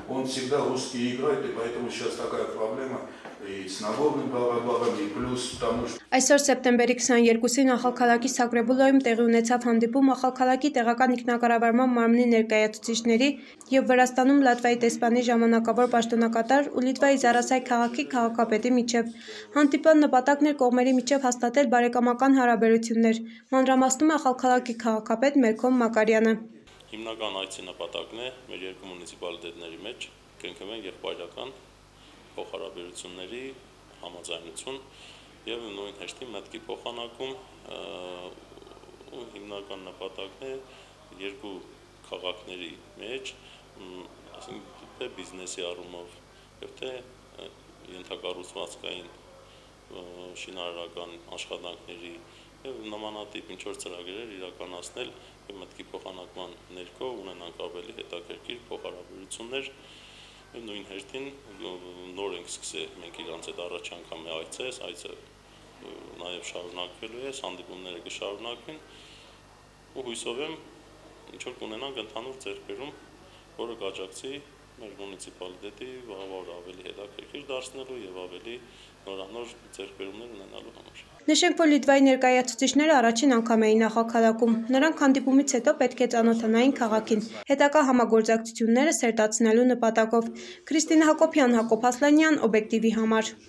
он всегда русский играет, и поэтому сейчас такая проблема и с Нагорным Карабахом, и плюс потому что... Այսօր սեպտեմբերի 22-ին Ախալքալակի Սագրեբուլոյում տեղի ունեցավ հանդիպում Ախալքալակի տեղական ինքնակառավարման մարմնի ներկայացուցիչների և Վրաստանում Լատվիայի դեսպանի ժամանակավոր պաշտոնակատար ու Լիտվայի Զարասայ քաղաքի քաղաքապետի միջև։ Հանդիպման նպատակն էր կողմերի միջև հաստատել բարեկամական հարաբերություններ, մանրամասնում է Ախալքալակի քաղաքապետ Մելքոմ Մակարյանը։ Հիմնական այցի նպատակն է մեր երկու մունիցիպալիտետների մեջ կնքվեն եղբայրական փոխհարաբերությունների համաձայնություն եւ նույն հեշտի մտքի փոխանակում ու հիմնական նպատակն է երկու քաղաքների մեջ, ասենք թե բիզնեսի առումով եւ թե ենթակառուցվածքային շինարարական աշխատանքների եւ նմանատիպ ինչ-որ ծրագրեր իրականացնել եւ մտքի փոխանակման ներքո ունենանք ավելի հետաքրքիր փոխհարաբերություններ եւ նույն հերթին նոր ենք սկսել մենք իրանց այդ առաջ անգամ է այցը նաեւ շարունակվելու է, հանդիպումները կշարունակվեն ու հույսով եմ ինչ որ կունենանք ընդհանուր ձեռքբերում, որը կաջակցի մեր մունիցիպալիտետի վաղվար ավելի հետաքրքիր դարձնելու եւ ավելի նորանոր ձեռքբերումներ ունենալու համար։ Նշենք, որ Լիտվայի ներկայացուցիչները առաջին անգամ էին Ախալքալաքում, նրանք հանդիպումից հետո պետք է ծանոթանային քաղաքին, հետագա համագործակցությունները սերտացնելու նպատակով։ Քրիստինա Հակոբյան, Հակոբ Ասլանյան, օբյեկտիվի համար։